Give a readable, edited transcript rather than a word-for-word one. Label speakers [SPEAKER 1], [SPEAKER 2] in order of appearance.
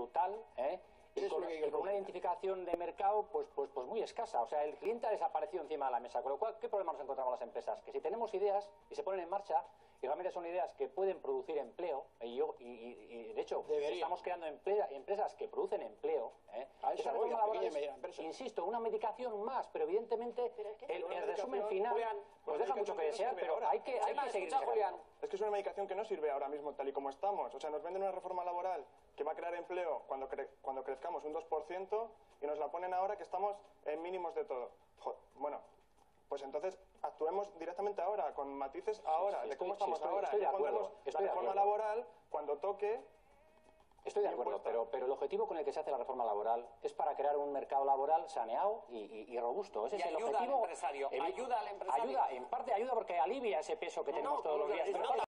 [SPEAKER 1] brutal, y con una identificación de mercado pues muy escasa. O sea, el cliente ha desaparecido encima de la mesa. Con lo cual, ¿qué problema nos encontramos las empresas? Que si tenemos ideas y se ponen en marcha, y realmente son ideas que pueden producir empleo, y de hecho estamos creando empresas que producen empleo, esa reforma laboral es, insisto, una medicación más, pero evidentemente el resumen final pues deja mucho que desear, pero hay que seguir.
[SPEAKER 2] Es que es una medicación que no sirve ahora mismo tal y como estamos. O sea, nos venden una reforma laboral que va a crear empleo cuando crezcamos un 2% y nos la ponen ahora que estamos en mínimos de todo. Bueno, pues entonces actuemos directamente ahora, con matices ahora, de cómo estamos ahora.
[SPEAKER 1] Estoy de acuerdo.
[SPEAKER 2] La reforma laboral, cuando toque...
[SPEAKER 1] Estoy de acuerdo, pero el objetivo con el que se hace la reforma laboral es para crear un mercado laboral saneado y robusto. Ese es el objetivo.
[SPEAKER 3] Ayuda al empresario.
[SPEAKER 1] Ayuda, en parte ayuda porque alivia ese peso que tenemos todos los días.